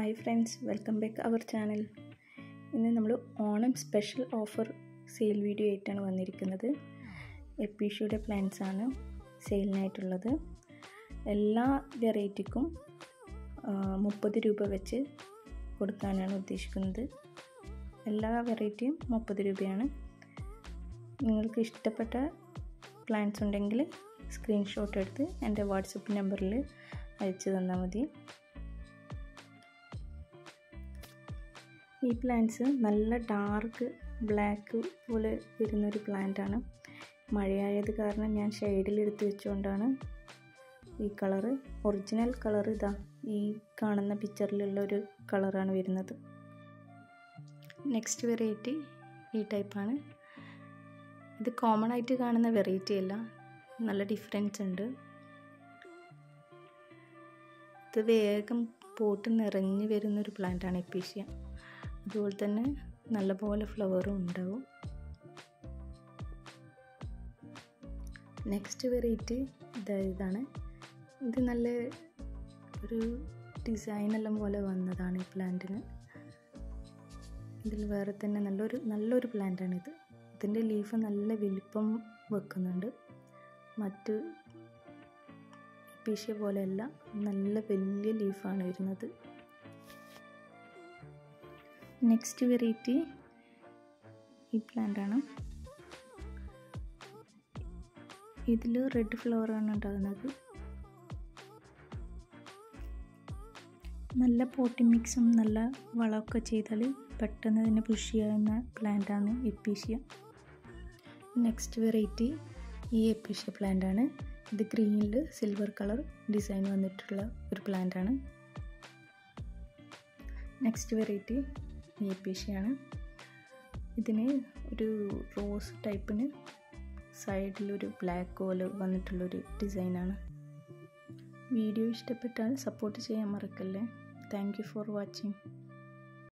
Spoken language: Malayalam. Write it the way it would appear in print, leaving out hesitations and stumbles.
Hi friends, welcome back our channel. ഇന്ന് നമ്മൾ Onam special offer sale video ആയിട്ടാണ് വന്നിരിക്കുന്നത്. എപ്പീഷ്യയുടെ പ്ലാന്റ്സ് ആണ് സെയിലിനായിട്ടുള്ളത്. എല്ലാ വെറൈറ്റിക്കും 30 രൂപ വെച്ച് കൊടുക്കാനാണ് ഉദ്ദേശിക്കുന്നത്. എല്ലാ വെറൈറ്റിയും 30 രൂപയാണ്. നിങ്ങൾക്ക് ഇഷ്ടപ്പെട്ട പ്ലാന്റ്സ് ഉണ്ടെങ്കിൽ സ്ക്രീൻഷോട്ട് എടുത്ത് എൻ്റെ വാട്സപ്പ് നമ്പറിൽ അയച്ചു തന്നാൽ മതി. ഈ പ്ലാന്റ്സ് നല്ല ഡാർക്ക് ബ്ലാക്ക് പോലെ വരുന്നൊരു പ്ലാന്റാണ്. മഴയായത് കാരണം ഞാൻ ഷെയ്ഡിൽ എടുത്ത് വെച്ചുകൊണ്ടാണ് ഈ കളറ്. ഒറിജിനൽ കളർ ഇതാ ഈ കാണുന്ന പിക്ചറിലുള്ള ഒരു കളറാണ് വരുന്നത്. നെക്സ്റ്റ് വെറൈറ്റി ഈ ടൈപ്പാണ്. ഇത് കോമൺ ആയിട്ട് കാണുന്ന വെറൈറ്റി അല്ല, നല്ല ഡിഫറൻസ് ഉണ്ട്. ഇത് വേഗം പോട്ട് നിറഞ്ഞു വരുന്നൊരു പ്ലാന്റാണ് എപ്പീഷ്യ. അതുപോലെ തന്നെ നല്ലപോലെ ഫ്ലവറും ഉണ്ടാവും. നെക്സ്റ്റ് വെറൈറ്റി ഇതാണ്. ഇത് നല്ല ഒരു ഡിസൈനെല്ലാം പോലെ വന്നതാണ് ഈ പ്ലാന്റിന്. ഇതിൽ വേറെ തന്നെ നല്ലൊരു പ്ലാന്റാണിത്. ഇതിൻ്റെ ലീഫ് നല്ല വലിപ്പം വെക്കുന്നുണ്ട്. മറ്റ് എപ്പീഷ്യ പോലെയല്ല, നല്ല വലിയ ലീഫാണ് വരുന്നത്. നെക്സ്റ്റ് വെറൈറ്റി ഈ പ്ലാന്റാണ്. ഇതിൽ റെഡ് ഫ്ലവറാണ് ഉണ്ടാകുന്നത്. നല്ല പോട്ടിംഗ് മിക്സും നല്ല വളമൊക്കെ ചെയ്താൽ പെട്ടെന്ന് തന്നെ പുഷ് ചെയ്യുന്ന പ്ലാന്റാണ് എപ്പീഷ്യ. നെക്സ്റ്റ് വെറൈറ്റി ഈ എപ്പീഷ്യ പ്ലാന്റാണ്. ഇത് ഗ്രീനിൽ സിൽവർ കളർ ഡിസൈൻ വന്നിട്ടുള്ള ഒരു പ്ലാന്റാണ്. നെക്സ്റ്റ് വെറൈറ്റി ഈ എപ്പീഷ്യയാണ്. ഇതിന് ഒരു റോസ് ടൈപ്പിന് സൈഡിലൊരു ബ്ലാക്ക് പോലെ വന്നിട്ടുള്ളൊരു ഡിസൈനാണ്. വീഡിയോ ഇഷ്ടപ്പെട്ടാൽ സപ്പോർട്ട് ചെയ്യാൻ മറക്കല്ലേ. Thank you for watching.